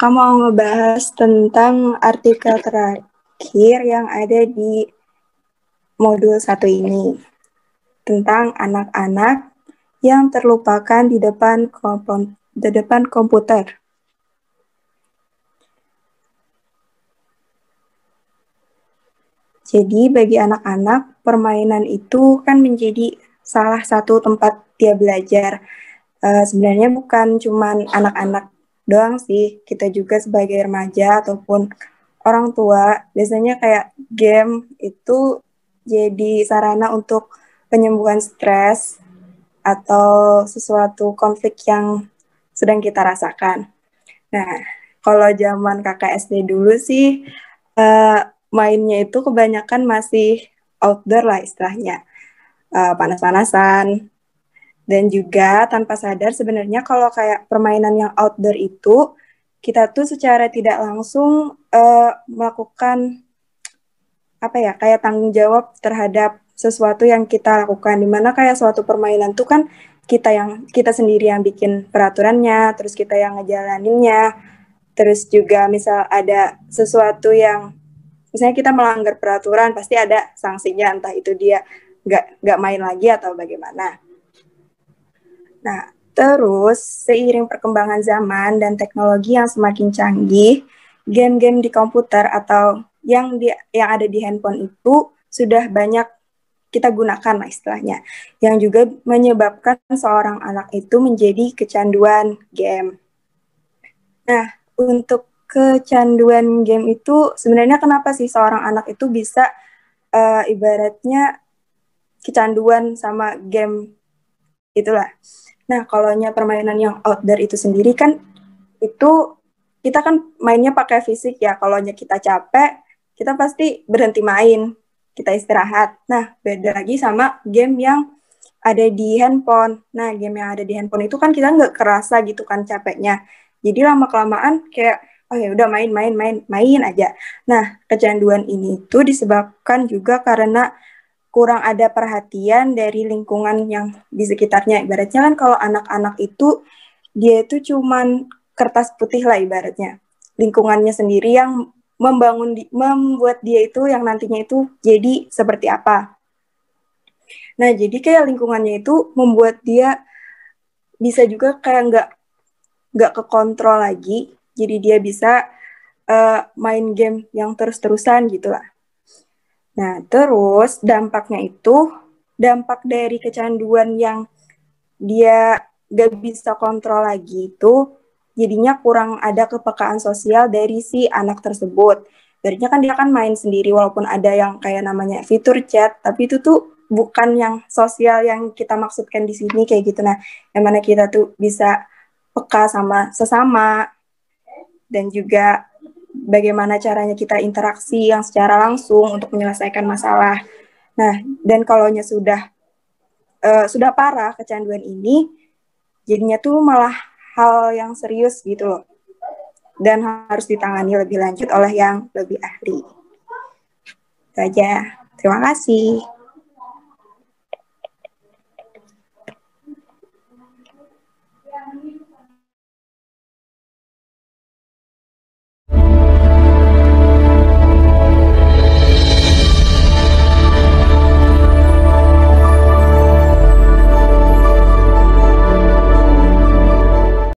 Kakak mau ngebahas tentang artikel terakhir yang ada di modul 1 ini. Tentang anak-anak yang terlupakan di depan komputer. Jadi bagi anak-anak, permainan itu kan menjadi salah satu tempat dia belajar. Sebenarnya bukan cuma anak-anak doang sih, kita juga sebagai remaja ataupun orang tua, biasanya kayak game itu jadi sarana untuk penyembuhan stres atau sesuatu konflik yang sedang kita rasakan. Nah, kalau zaman kakak SD dulu sih, mainnya itu kebanyakan masih outdoor lah istilahnya, panas-panasan. Dan juga tanpa sadar sebenarnya kalau kayak permainan yang outdoor itu, kita tuh secara tidak langsung melakukan kayak tanggung jawab terhadap sesuatu yang kita lakukan, dimana kayak suatu permainan tuh kan kita sendiri yang bikin peraturannya, terus kita yang ngejalaninnya, terus juga misal ada sesuatu yang misalnya kita melanggar peraturan pasti ada sanksinya, entah itu dia nggak main lagi atau bagaimana. Nah, terus seiring perkembangan zaman dan teknologi yang semakin canggih, game-game di komputer atau yang ada di handphone itu sudah banyak kita gunakan lah istilahnya, yang juga menyebabkan seorang anak itu menjadi kecanduan game. Nah, untuk kecanduan game itu sebenarnya kenapa sih seorang anak itu bisa ibaratnya kecanduan sama game itulah. Nah, kalau permainan yang outdoor itu sendiri kan, itu kita kan mainnya pakai fisik ya. Kalau kita capek, kita pasti berhenti main, kita istirahat. Nah, beda lagi sama game yang ada di handphone. Nah, game yang ada di handphone itu kan kita nggak kerasa gitu kan capeknya. Jadi lama-kelamaan kayak, oh ya udah main aja. Nah, kecanduan ini tuh disebabkan juga karena kurang ada perhatian dari lingkungan yang di sekitarnya. Ibaratnya kan kalau anak-anak itu, dia itu cuman kertas putih lah ibaratnya. Lingkungannya sendiri yang membuat dia itu yang nantinya itu jadi seperti apa. Nah, jadi kayak lingkungannya itu membuat dia bisa juga kayak nggak kekontrol lagi. Jadi dia bisa main game yang terus-terusan gitu lah. Nah, terus dampak dari kecanduan yang dia gak bisa kontrol lagi itu, jadinya kurang ada kepekaan sosial dari si anak tersebut. Jadinya kan dia kan main sendiri, walaupun ada yang kayak namanya fitur chat, tapi itu tuh bukan yang sosial yang kita maksudkan di sini kayak gitu. Nah, yang mana kita tuh bisa peka sama sesama, dan juga bagaimana caranya kita interaksi yang secara langsung untuk menyelesaikan masalah. Nah, dan kalau sudah parah kecanduan ini, jadinya tuh malah hal yang serius gitu loh. Dan harus ditangani lebih lanjut oleh yang lebih ahli. Itu aja. Terima kasih.